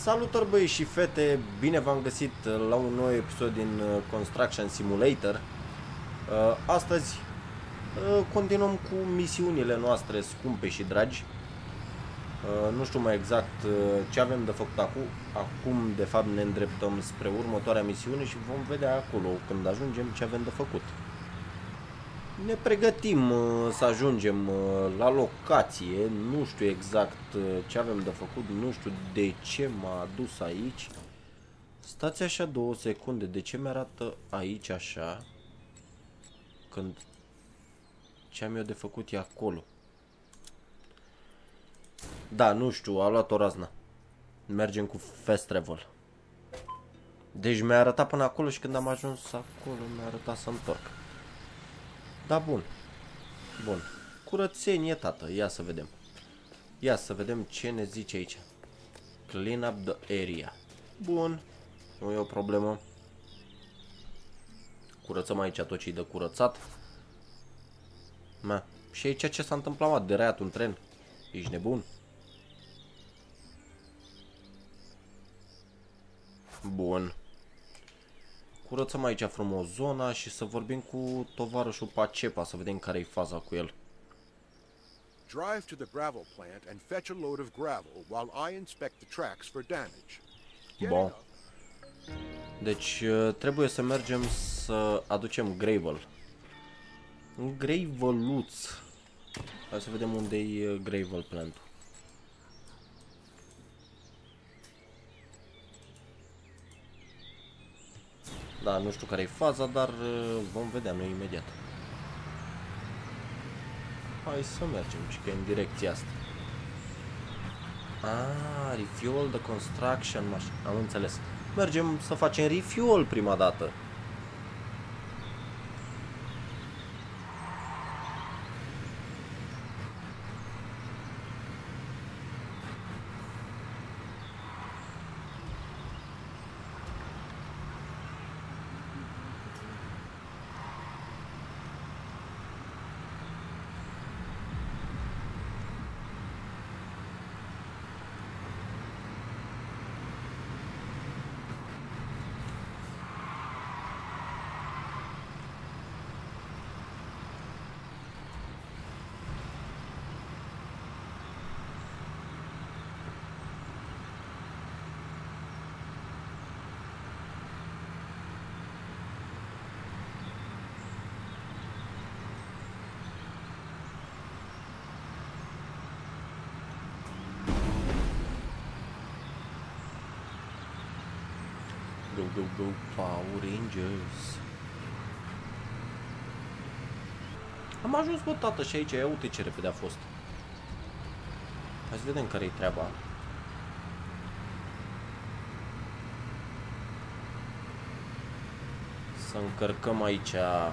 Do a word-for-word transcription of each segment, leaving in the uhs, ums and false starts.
Salutări băieți și fete, bine v-am găsit la un nou episod din Construction Simulator. Astăzi continuăm cu misiunile noastre scumpe și dragi. Nu știu mai exact ce avem de făcut acum. Acum de fapt ne îndreptăm spre următoarea misiune și vom vedea acolo când ajungem ce avem de făcut. Ne pregătim să ajungem la locație, nu știu exact ce avem de făcut, nu știu de ce m-a adus aici. Stați așa două secunde, de ce mi-arată aici așa, când ce am eu de făcut e acolo. Da, nu știu, a luat o raznă. Mergem cu fast travel. Deci mi-a arătat până acolo și când am ajuns acolo mi-a arătat să întorc. Da, bun. Bun. Curățenie, tată. Ia să vedem. Ia să vedem ce ne zice aici. Clean up the area. Bun. Nu e o problemă. Curățăm aici tot ce-i de curățat. Ma. Și aici ce s-a întâmplat, mă? Deraiat un tren. Ești nebun? Bun. Curățăm aici frumos zona și să vorbim cu tovarășul Pacepa, să vedem care e faza cu el. Drive to the gravel plant and fetch a load of gravel while I inspect the tracks for damage. Bun. Deci trebuie să mergem să aducem gravel. Un graveluț. Hai să vedem unde e gravel plantul. Da, nu știu care e faza, dar vom vedea noi imediat. Hai să mergem, și că e în direcția asta. Ah, refuel the construction machine. Am înțeles. Mergem să facem refuel prima dată. Go, go, go, Power Rangers. Am ajuns, bă, tată, și aici, ia uite ce repede a fost. Hai să vedem care-i treaba. Să încărcăm aici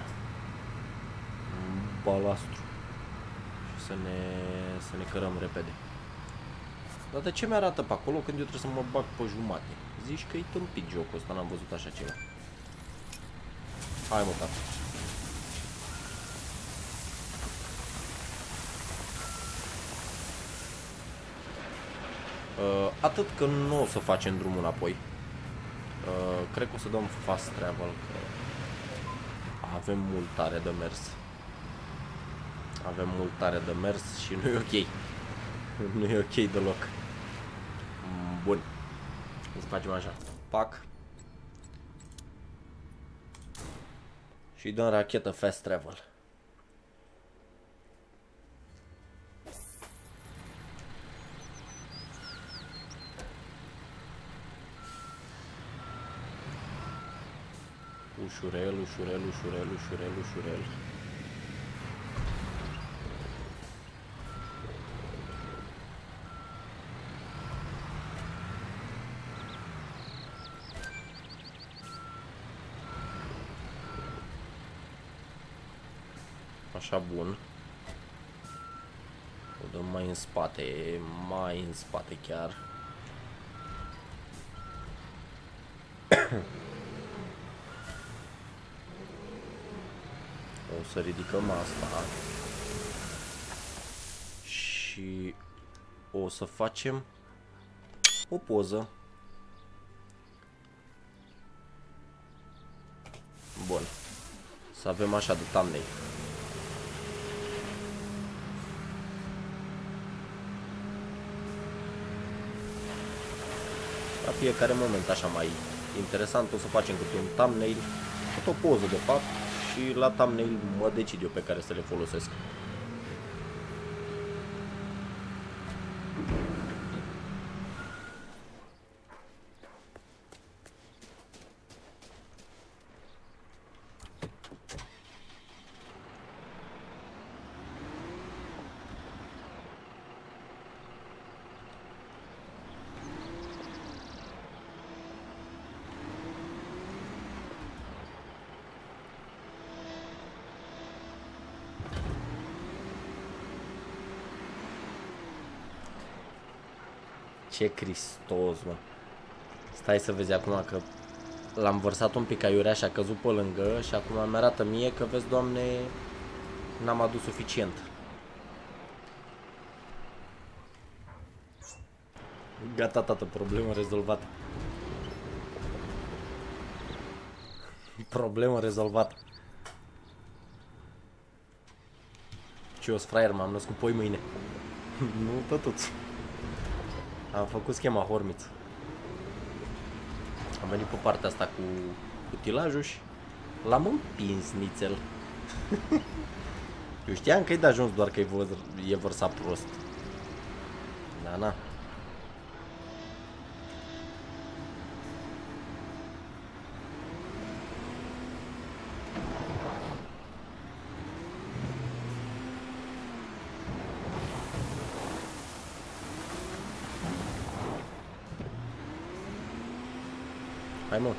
balastru și să ne, să ne cărăm repede. Dar de ce mi-arată pe acolo când eu trebuie să mă bag pe jumate? Zici că e tâmpit jocul ăsta, n-am văzut așa ceva. Hai, mă, tată. Uh, atât că nu o să facem drumul înapoi. Uh, cred că o să dăm fast travel, că avem mult tare de mers. Avem mult tare de mers și nu e ok. Nu e ok deloc. Bun. Să facem așa. Pac. Și dăm rachetă fast travel. Ușurel, ușurel, ușurel, ușurel, ușurel. Așa, bun. O dăm mai în spate, mai în spate chiar. O să ridicăm asta. Și o să facem o poză. Să avem așa de thumbnail. La fiecare moment așa mai interesant o să facem câte un thumbnail, câte o poză de fapt, și la thumbnail mă decid eu pe care să le folosesc. Ce Cristos, mă. Stai să vezi acum că l-am vărsat un pic aiurea și a căzut pe lângă și acum mi arată mie că, vezi, Doamne, n-am adus suficient. Gata, tată, problemă rezolvată. Problemă rezolvată. Ce os fraier, m-am născut poi mâine. Nu, tătuț. Am făcut schema Hormiț. Am venit pe partea asta cu utilajul și l-am împins nițel. Eu știam că e de ajuns doar că e, văr, e vărsat prost. Da, na. Hai, mă.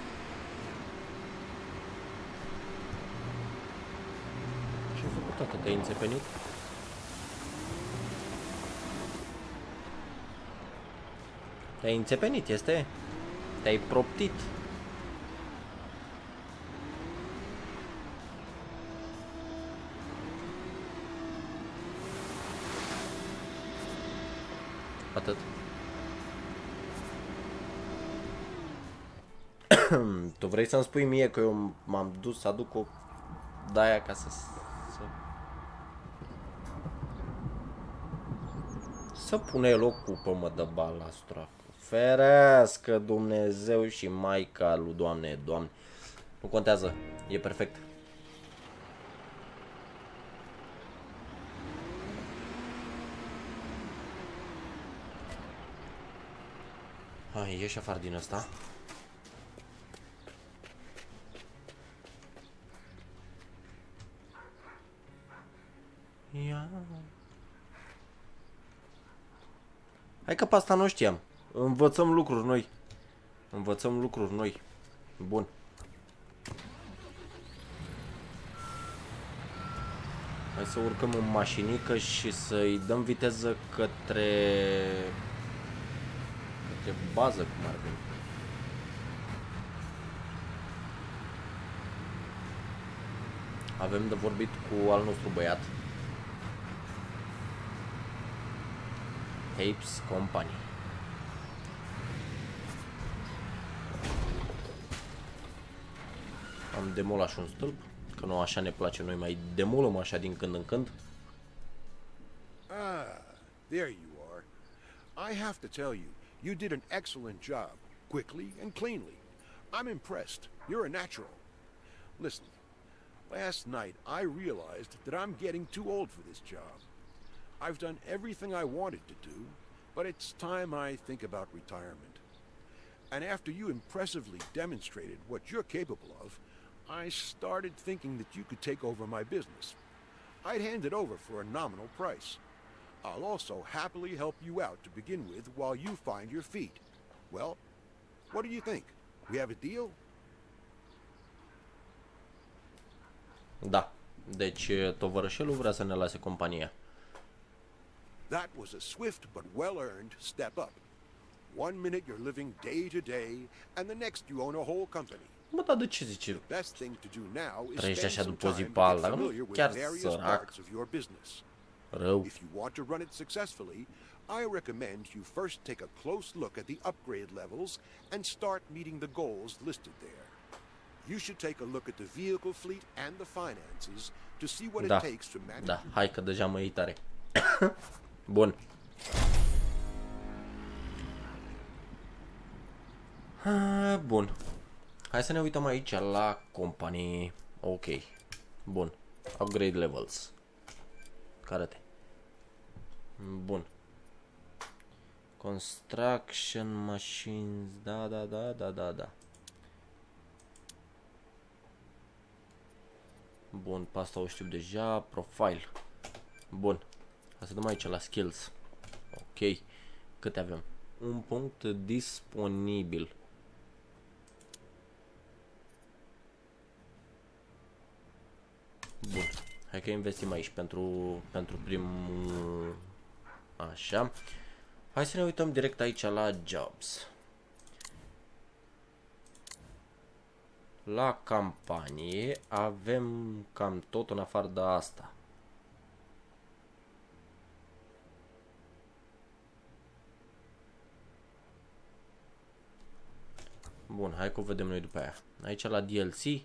Ce-ai făcut, tată? Te-ai înțepenit? Te-ai înțepenit, este? Te-ai proptit. Atât. Tu vrei să-mi spui mie că eu m-am dus să aduc o de-aia ca să... Să, să pune el o cupă, mă, de balastra. Ferească Dumnezeu și Maica lui Doamne, Doamne. Nu contează, e perfect. Hai, ieși afară din ăsta. Ia. Hai că pe asta nu știam. Învățăm lucruri noi. Învățăm lucruri noi. Bun. Hai să urcăm în mașinică și să-i dăm viteză către... către bază, cum ar veni. Avem de vorbit cu al nostru băiat. Tapes Company. Am demolat și un stâlp, că nu așa ne place, noi mai demolăm așa din când în când. Ah, there you are. I have to tell you, you did an excellent job, quickly and cleanly. I'm impressed. You're a natural. Listen, last night I realized that I'm getting too old for this job. I've done everything I wanted to do, but it's time I think about retirement. And after you impressively demonstrated what you're capable of, I started thinking that you could take over my business. I'd hand it over for a nominal price. I'll also happily help you out to begin with while you find your feet. Well, what do you think? We have a deal? Da. Deci tovărășelul vrea să ne lase compania. That was a swift but well-earned step up. One minute you're living day to day, and the next you own a whole company. Bă, dar de ce zice? The best thing to do now is Trăiești spend așa some după zi time pe to get alta, nu? familiar with Chiar various sărac. parts of your business. Rău. If you want to run it successfully, I recommend you first take a close look at the upgrade levels and start meeting the goals listed there. You should take a look at the vehicle fleet and the finances to see what Da, it takes to manage. da, hai că deja mă iei tare. Bun. Ah, bun. Hai să ne uităm aici la companii. Ok. Bun. Upgrade levels. Care-te? Bun. Construction machines. Da, da, da, da, da, da. Bun, pe asta o știu deja. Profile. Bun. Hai să dăm aici la skills. Ok. Câte avem? Un punct disponibil. Bun. Hai că investim aici pentru, pentru primul... Așa. Hai să ne uităm direct aici la jobs. La campanie avem cam tot în afară de asta. Bun, hai că o vedem noi după aia. Aici la D L C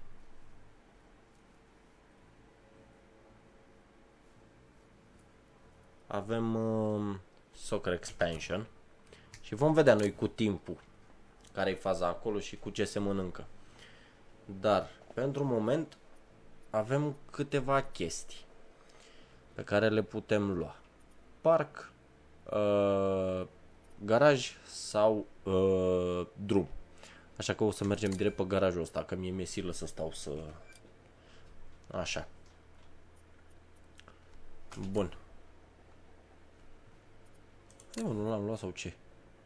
avem uh, Soccer Expansion și vom vedea noi cu timpul care e faza acolo și cu ce se mănâncă. Dar pentru moment avem câteva chestii pe care le putem lua. Parc, uh, garaj sau uh, drum. Așa că o să mergem direct pe garajul ăsta, că mie mi-e silă să stau să... Așa. Bun. Ei, mă, nu l-am luat sau ce?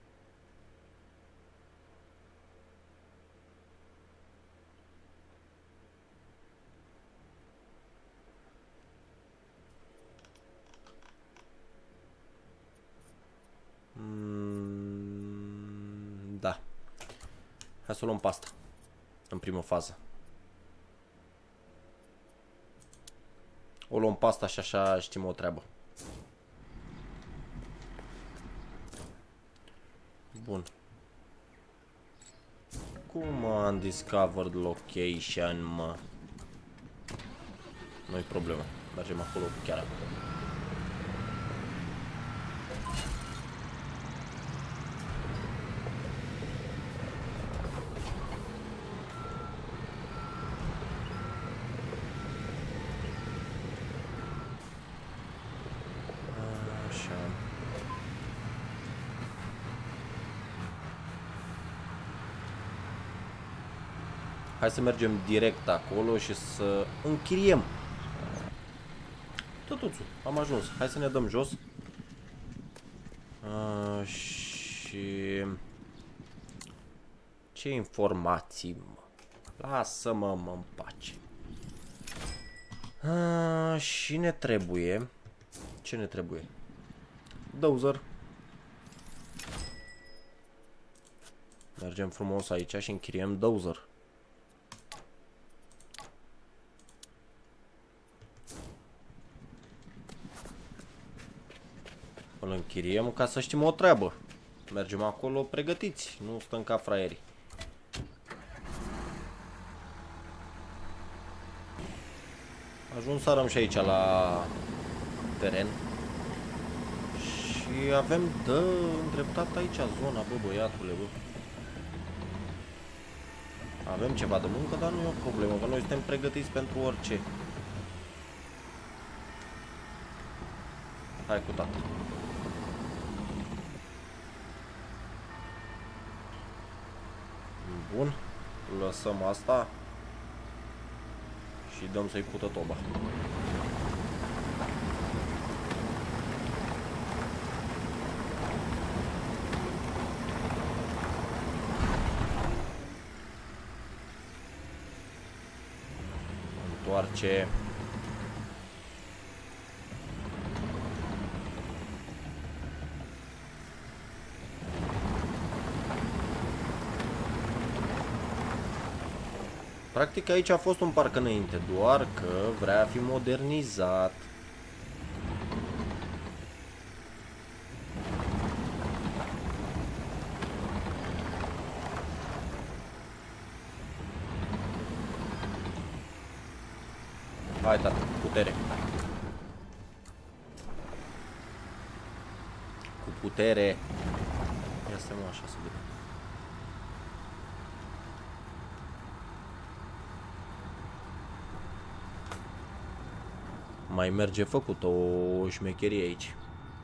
Mm, da. Hai să luăm pasta în primă fază. O luăm pasta și așa știm o treabă. Bun. Cum undiscovered location, mă? Nu-i problemă. Mergem acolo chiar acolo. Hai să mergem direct acolo și să închiriem. Tătuțu, am ajuns. Hai să ne dăm jos. A, și... Ce informații, mă? Lasă-mă, mă, în pace. A, și ne trebuie... Ce ne trebuie? Dozer. Mergem frumos aici și închiriem dozer. Îl închiriem ca să știm o treabă. Mergem acolo pregătiți, nu stăm ca fraierii. Ajunsarăm și aici la teren. Și avem de îndreptat aici zona, bă, băiatule, bă. Avem ceva de muncă, dar nu e o problemă, că noi suntem pregătiți pentru orice. Hai cu tata. Bun, lăsăm asta și dăm să-i pută toba. Întoarce. Practic aici a fost un parc înainte, doar că vrea fi modernizat. Hai, tata, putere. Cu putere. Ia stai mă așa să vedem. Mai merge făcut o șmecherie aici.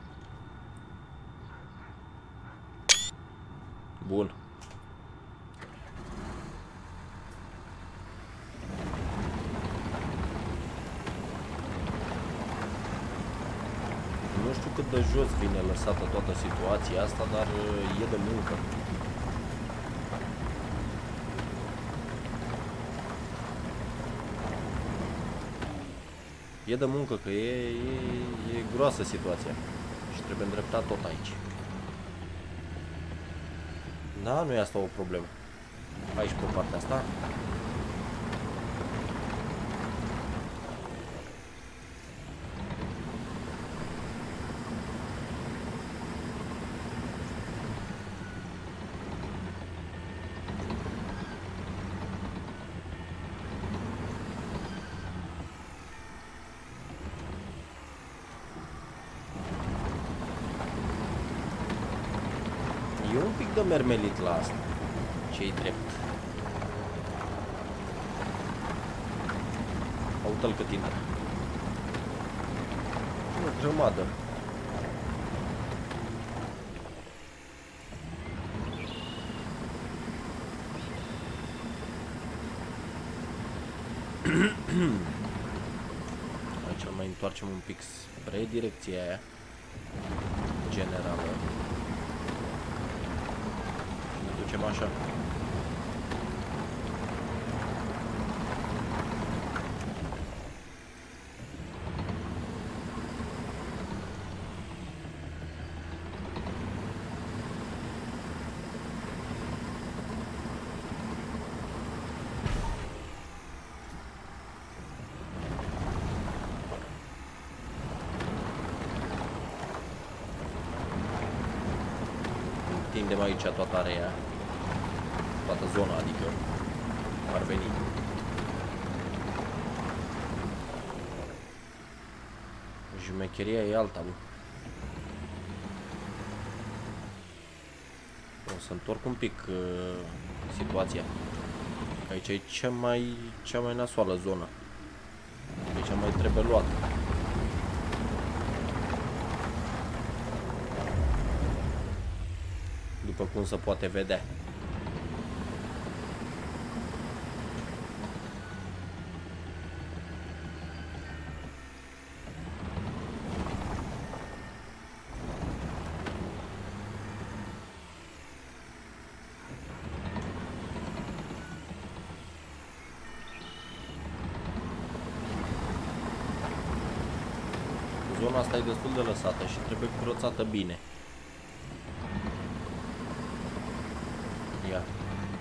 Bun. Nu știu cât de jos vine lăsată toată situația asta, dar e de muncă. E de muncă, că e, e, e groasă situația și trebuie îndreptat tot aici. Da, nu e asta o problemă. Aici pe partea asta. E un pic de mermelit la asta, ce-i drept. Uite-l cât intră. O grămadă. Aici mai întoarcem un pic spre direcția aia generală. Ducem așa. Întindem aici toată area. Toată zona, adică ar veni. Jumecheria e alta, bă. O să întorc un pic uh, situația. Că aici e cea mai, cea mai nasoală zonă. Aici mai trebuie luat. După cum se poate vedea. Zona asta e destul de lăsată și trebuie curățată bine. Ia.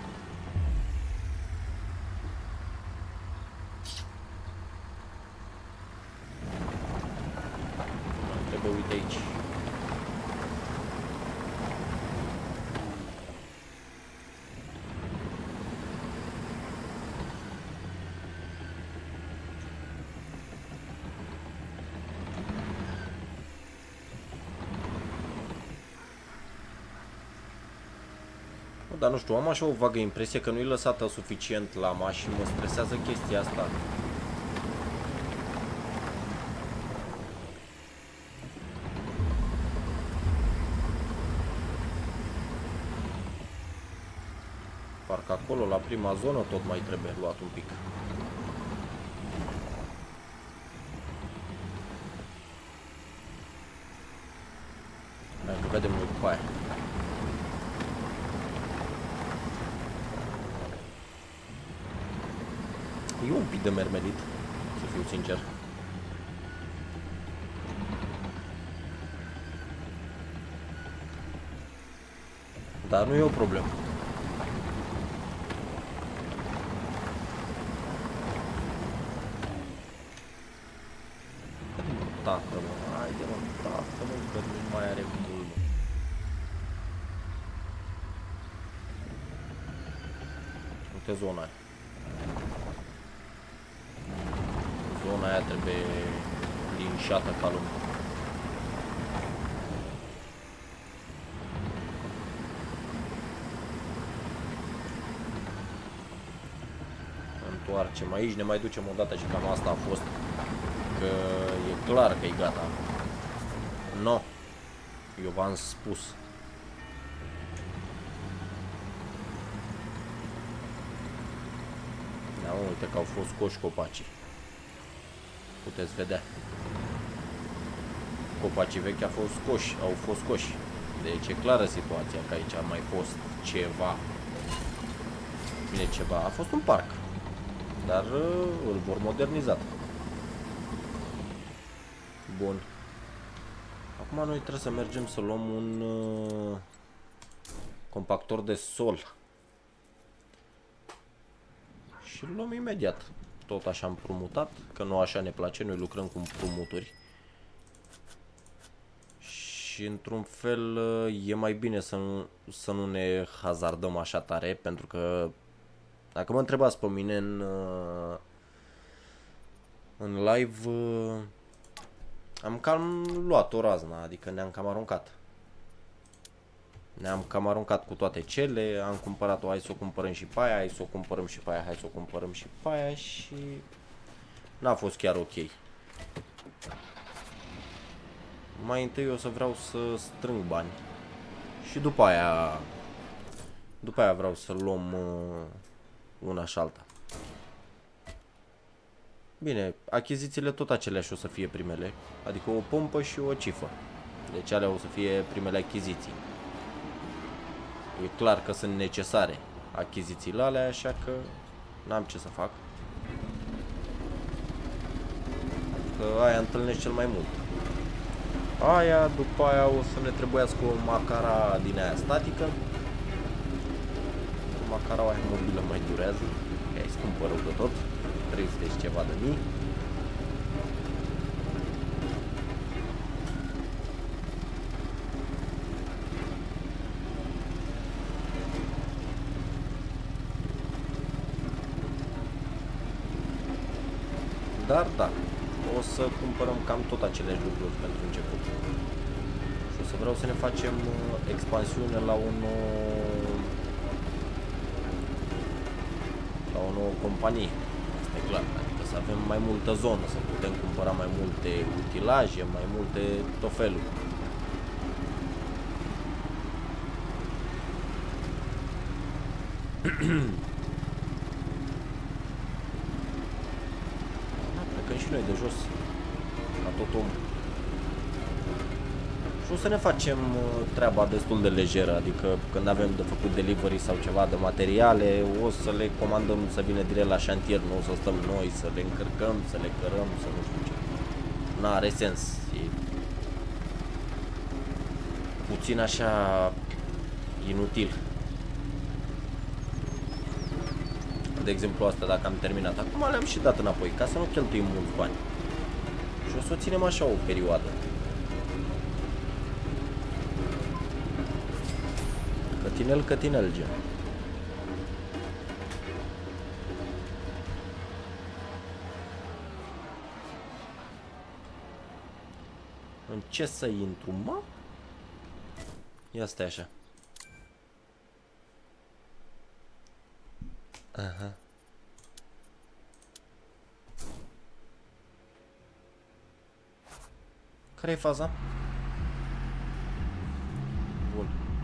Trebuie, uite aici. Dar nu știu, am așa o vagă impresie că nu e lăsată suficient lama și mă stresează chestia asta. Parcă acolo, la prima zonă, tot mai trebuie luat un pic. Hai că vedem noi după aia. E un pic de mermelit, să fiu sincer. Dar nu e o problemă. Tată, mă, haide, mă, tată, mă, că nu mai are mult, mă. Uite zona aia. Zona aia trebuie linșată ca lumea. Întoarcem aici, ne mai ducem o dată și cam asta a fost. Că e clar că e gata. No. Eu v-am spus. Da, uite că au fost scoși copacii. Puteți vedea. Copacii vechi au fost scoși, au fost scoși. Deci e clară situația că aici a mai fost ceva. Bine, ceva. A fost un parc. Dar îl vor moderniza. Bun. Acum noi trebuie să mergem să luăm un uh, compactor de sol. Și îl luăm imediat. Tot așa împrumutat, că nu așa ne place, noi lucrăm cu împrumuturi. Și într-un fel e mai bine să nu, să nu ne hazardăm așa tare, pentru că dacă mă întrebați pe mine în, în live, am cam luat o razna, adică ne-am cam aruncat. Ne-am cam aruncat cu toate cele, am cumpărat-o, hai să o cumpărăm și pe aia, hai să o cumpărăm și pe aia, hai să o cumpărăm și pe aia și n-a fost chiar ok. Mai întâi o să vreau să strâng bani și după aia, după aia vreau să luăm una și alta. Bine, achizițiile tot aceleași o să fie primele, adică o pompă și o cifă. Deci alea o să fie primele achiziții. E clar că sunt necesare achizițiile alea, așa că n-am ce să fac. Adică aia întâlnesc cel mai mult. Aia, după aia o să ne trebuiască o macara din aia statică. Macara aia mobilă mai durează. Ea e scumpă rău de tot. trei sute și ceva de mii. Dar da, o să cumpărăm cam tot aceleași lucruri pentru început. Și o să vreau să ne facem expansiune la o nouă, la o nouă companie. Asta e clar, adică să avem mai multă zonă, să putem cumpăra mai multe utilaje, mai multe tot felul. Și noi de jos, ca tot om. Și o să ne facem treaba destul de lejeră, adică când avem de făcut delivery sau ceva de materiale, o să le comandăm să vină direct la șantier, nu o să stăm noi să le încărcăm, să le cărăm, să nu știu ce. N-are sens. E puțin așa inutil. De exemplu asta dacă am terminat. Acum le-am și dat înapoi, ca să nu cheltuim mulți bani. Și o să o ținem așa o perioadă. Cătinel, cătinel, gen. În ce să intru, mă? Ia stai așa. Aha. Care e faza? Bun.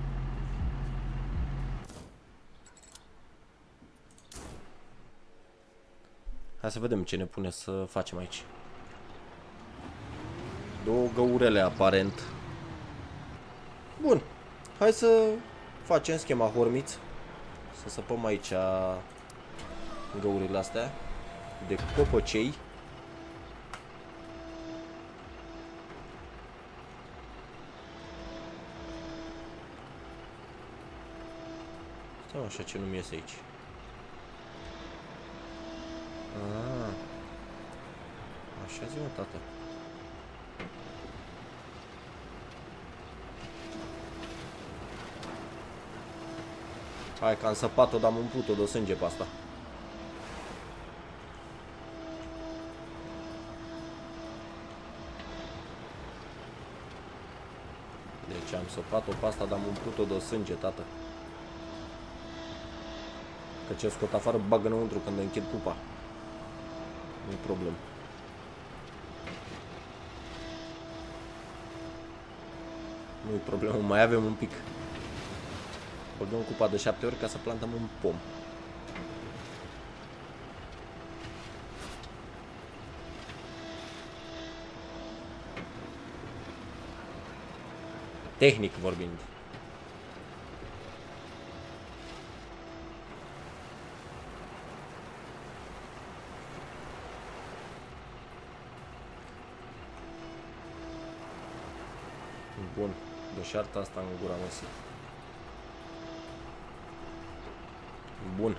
Hai să vedem ce ne pune să facem aici. Două găurele aparent. Bun. Hai să facem schema hormiț. Să săpăm aici găurile astea de copăcei. Stai așa ce nu-mi iese aici. Ah. Așa zi, mă, tată. Hai că am săpat-o, dar am umplut-o de sânge pe asta. săpat-o pe asta, dar am umplut-o de sânge, tată. Că ce scot afară, bagă înăuntru când închid pupa. Nu-i problem. Nu-i problemă, mai avem un pic. Băgăm cupa de șapte ori ca să plantăm un pom. Tehnic vorbind. Bun. Deșartă asta în gura măsii. Bun.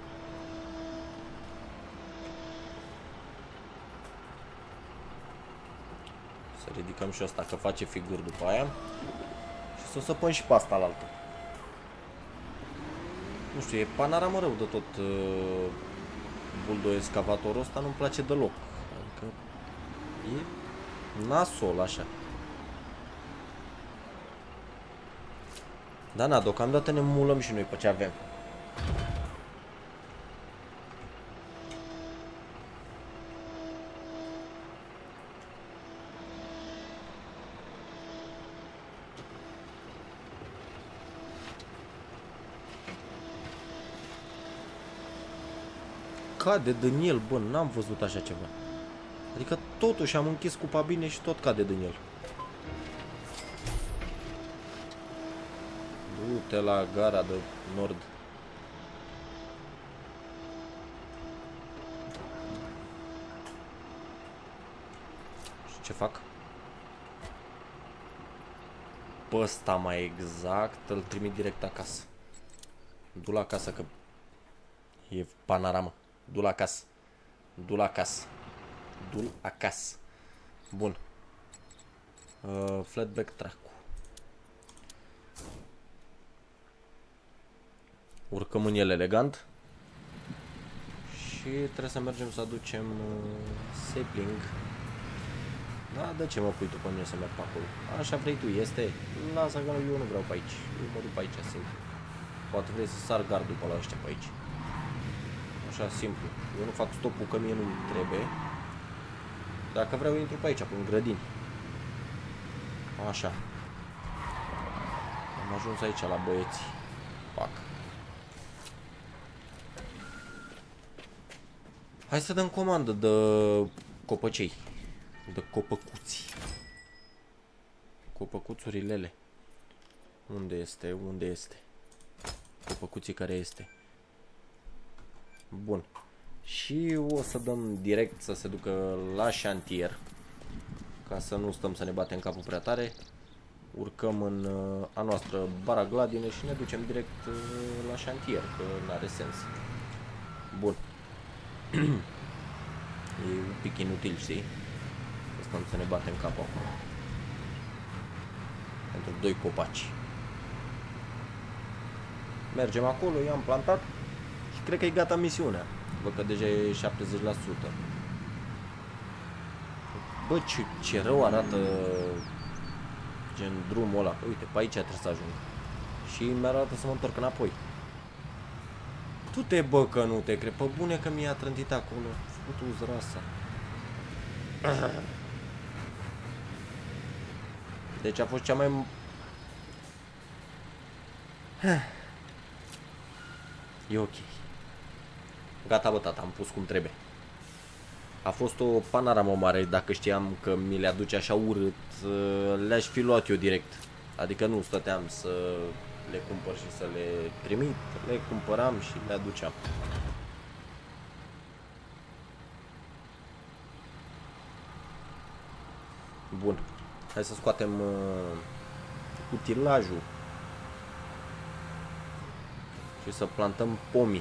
Să ridicăm și asta, că face figuri după aia. Și să o săpăm și pe asta la altă. Nu știu, e panoramă rău de tot uh, buldo excavatorul ăsta, nu-mi place deloc. Adică e nasol așa. Da, na, deocamdată ne mulăm și noi pe ce avem. Cade din el, bă, n-am văzut așa ceva. Adică totuși am închis cupa bine și tot cade din el. Du-te la gara de nord. Și ce fac? Pe ăsta mai exact îl trimit direct acasă. Du la acasă că e panoramă. Du la acasă. Du la acasă. Du acasă. Bun. Uh, flatback track. Urcăm în el elegant. Și trebuie să mergem să aducem uh, sapling. Da, de ce mă pui tu pe mine să merg pe acolo? Așa vrei tu, este? Lasă că eu nu vreau pe aici. Eu mă duc pe aici, simplu. Poate vrei să sar gardul pe la ăștia pe aici. Așa, simplu. Eu nu fac stopul că mie nu trebuie. Dacă vreau, intru pe aici, pe în grădini. Așa. Am ajuns aici la băieți. Pac. Hai să dăm comandă de copăcei. De copăcuți. Copăcuțurilele. Unde este? Unde este? Copăcuții care este? Bun. Și o să dăm direct să se ducă la șantier. Ca să nu stăm să ne batem capul prea tare. Urcăm în uh, a noastră bara gladine și ne ducem direct uh, la șantier, că n-are sens. Bun. E un pic inutil, știi? Să stăm să ne batem capul acum. Pentru doi copaci. Mergem acolo, i-am plantat. Și cred că e gata misiunea. Văd că deja e șaptezeci la sută. Bă, ce, ce rău arată gen drumul ăla. Uite, pe aici trebuie să ajung. Și mi-arată să mă întorc înapoi. Tu te bă că nu te cred. Pe bune că mi-a trântit acolo. Futu-ți rasa. Deci a fost cea mai... E ok. Gata, bă, tata, am pus cum trebuie. A fost o panoramă mare. Dacă știam că mi le aduce așa urât, le-aș fi luat eu direct. Adică nu stăteam să le cumpăr și să le trimit. Le cumpăram și le aduceam. Bun. Hai să scoatem uh, utilajul. Și să plantăm pomii.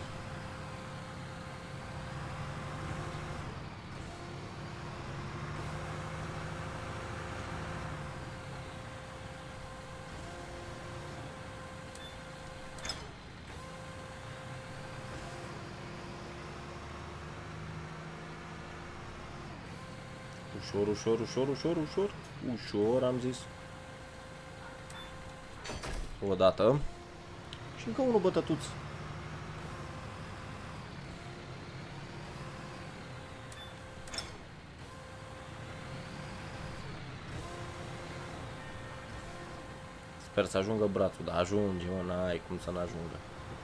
Ușor, ușor, ușor, ușor, ușor. Ușor, am zis. O dată. Și încă unul bătătuț. Sper să ajungă brațul, dar ajunge, mă, n-ai cum să n-ajungă.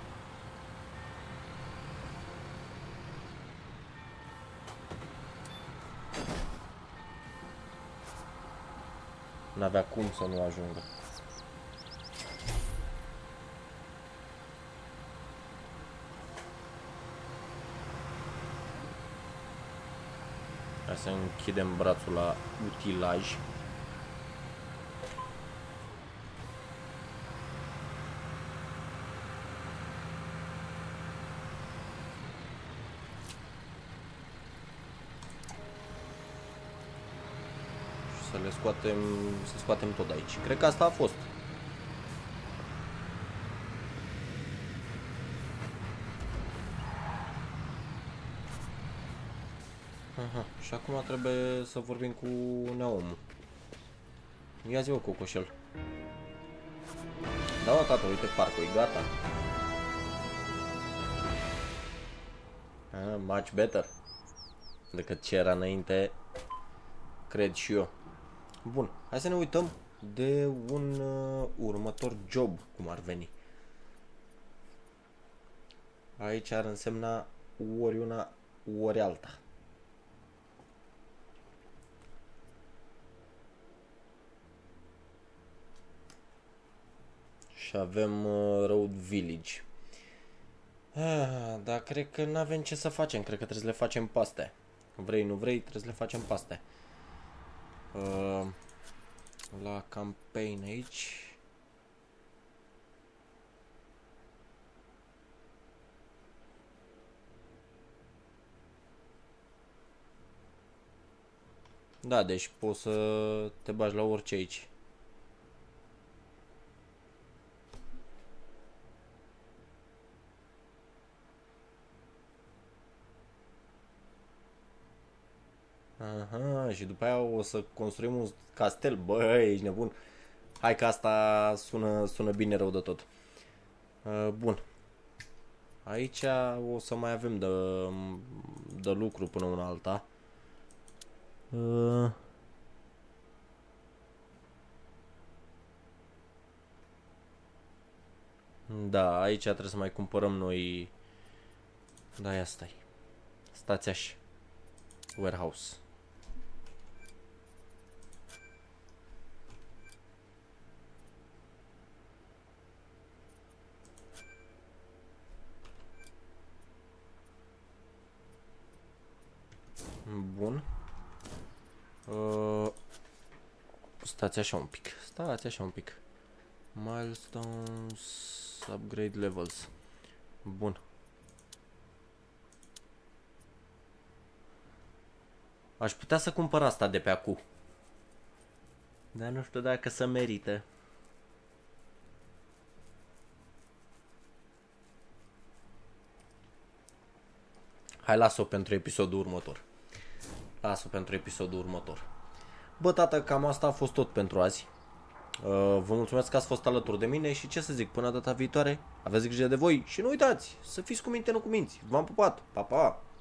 N-avea cum să nu ajungă. Hai să închidem brațul la utilaj. Să le scoatem, să scoatem tot de aici. Cred că asta a fost. Aha, și acum trebuie să vorbim cu Neomul. Ia zi-o, cocoșel. Da, mă, tată, uite parcul, e gata. Ah, much better decât ce era înainte, cred și eu. Bun, hai să ne uităm de un uh, următor job, cum ar veni. Aici ar însemna ori una, ori alta. Și avem uh, Road Village. Ah, dar cred că nu avem ce să facem, cred că trebuie să le facem paste. Vrei, nu vrei, trebuie să le facem paste. Uh, la campaign aici. Da, deci poți să te bagi la orice aici. Aha, și după aia o să construim un castel. Bă, ești nebun. Hai că asta sună, sună bine rău de tot. Uh, bun. Aici o să mai avem de, de lucru până una alta. Uh. Da, aici trebuie să mai cumpărăm noi. Da, ia stai. Stați așa. Warehouse. Bun. Uh, stați așa un pic. Stați așa un pic. Milestones, upgrade levels. Bun. Aș putea să cumpăr asta de pe acu. Dar nu știu dacă se merită. Hai, las-o pentru episodul următor. Las-o pentru episodul următor. Bă, tată, cam asta a fost tot pentru azi. Uh, vă mulțumesc că ați fost alături de mine și ce să zic, până data viitoare, aveți grijă de voi și nu uitați să fiți cu minte, nu cu minți. V-am pupat, pa, pa!